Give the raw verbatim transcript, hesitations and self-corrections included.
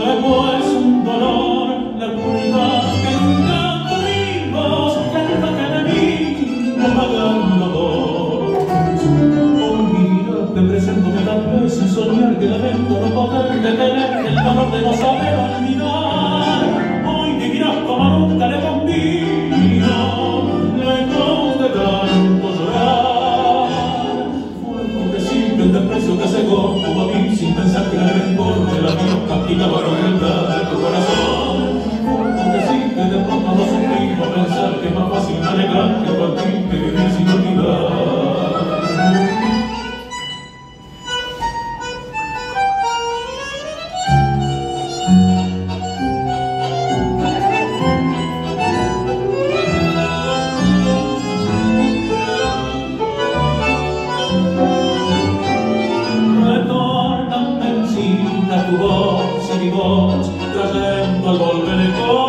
Luego es un dolor, la culpa que nunca tuvimos, la culpa que de mí no pagando vos. Hoy mi vida te presento que tal vez sin soñar que lamento no poder detener el dolor de no saber olvidar. Hoy vivirás como nunca le convino, lejos de tanto llorar. Fue porque simple el desprecio que cegó como a mí sin pensar que el rencor de la vida castigaba la crueldad de tu corazón. Fue porque simple de pronto no supimos pensar que es más fácil alegrar que partir que vivir sin olvidar. Tu voz y mi voz trayendo al volver el corazón.